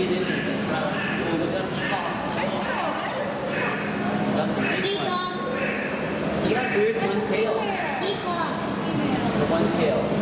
see a difference in trout. Oh, look at the top. That's a nice one. You got bird, one tail. The one tail.